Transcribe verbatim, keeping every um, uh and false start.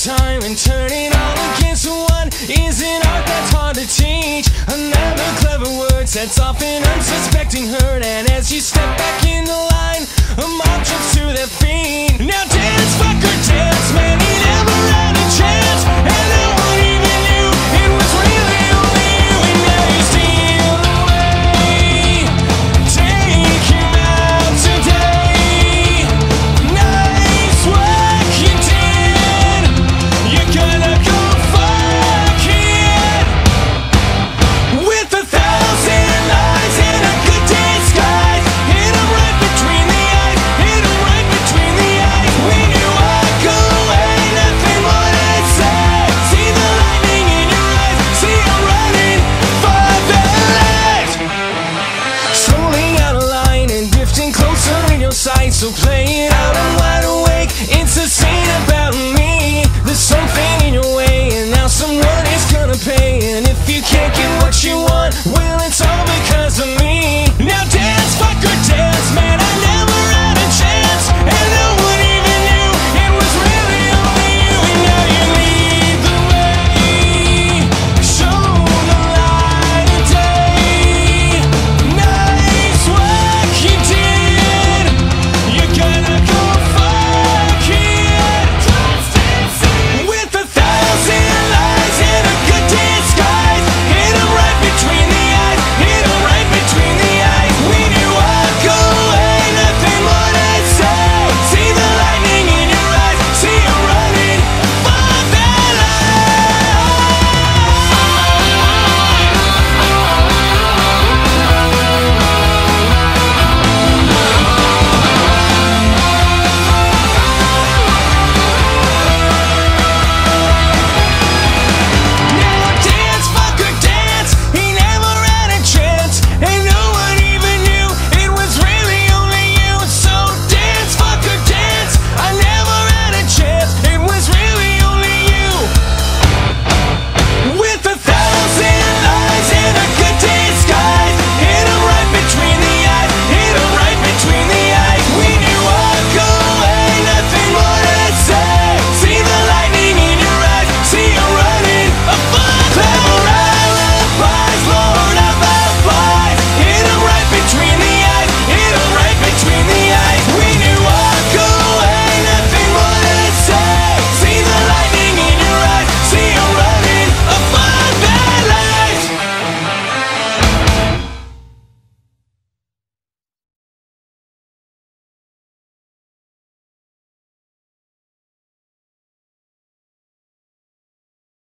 time and turn it all against one is an art that's hard to teach. Another clever word sets off an unsuspecting hurt, and as you step back in the line, a mob jumps to their feet. Now dance, fucker, dance, man, he never had a chance, and no one even knew it was really only you. And now you steal away, take him out today. Nice work you did, you're gonna go fuck it with a thousand eyes and a good disguise. Hit him right between the eyes, hit him right between the eyes. When you walk away, nothing more to say. See the lightning in your eyes, see you running for the light. Slowly out of line and drifting closer in your sight, so play it out, I'm wide awake. It's a scene about me. There's something in your way, and now someone is gonna pay. And if you can't get what you want,